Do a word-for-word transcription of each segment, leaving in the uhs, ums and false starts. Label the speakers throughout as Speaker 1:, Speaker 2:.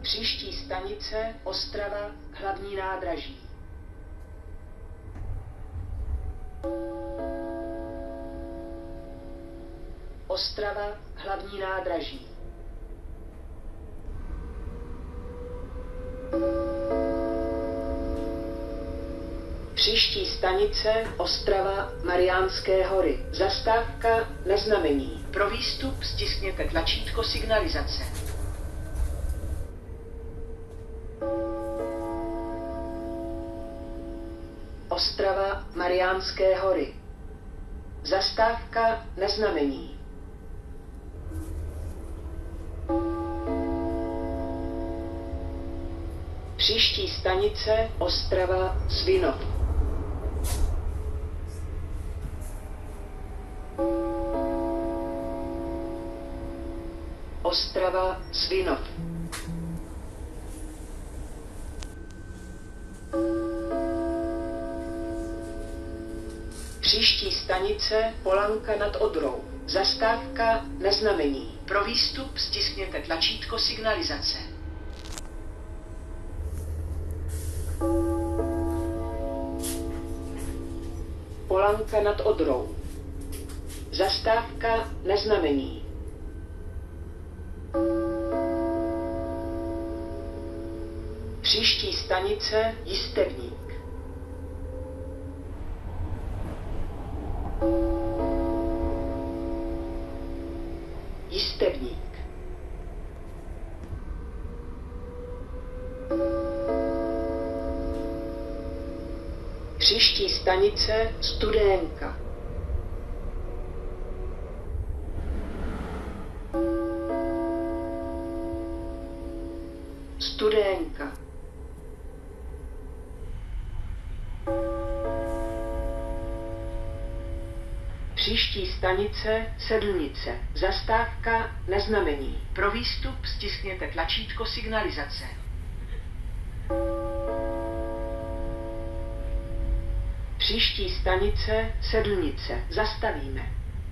Speaker 1: Příští stanice Ostrava, hlavní nádraží. Ostrava, hlavní nádraží. Příští stanice Ostrava, Mariánské hory. Zastávka Neznamení. Pro výstup stiskněte tlačítko signalizace. Ostrava, Mariánské hory. Zastávka Neznamení. Příští stanice Ostrava, Svinov. Ostrava, Svinov. Příští stanice Polanka nad Odrou. Zastávka Neznamení. Pro výstup stiskněte tlačítko signalizace. Polanka nad Odrou. Zastávka Neznamení. Příští stanice Jistebník. Jistebník. Příští stanice Studénka. Studénka. Příští stanice Sedlnice. Zastávka Neznamení. Pro výstup stiskněte tlačítko signalizace. Příští stanice Sedlnice. Zastavíme.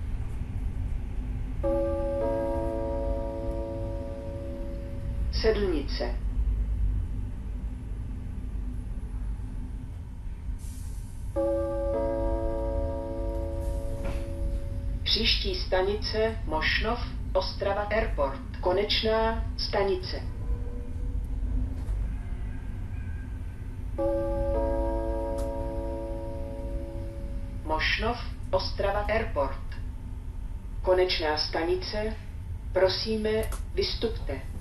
Speaker 1: Sedlnice. Příští stanice Mošnov, Ostrava Airport. Konečná stanice. Mošnov, Ostrava Airport. Konečná stanice. Prosíme, vystupte.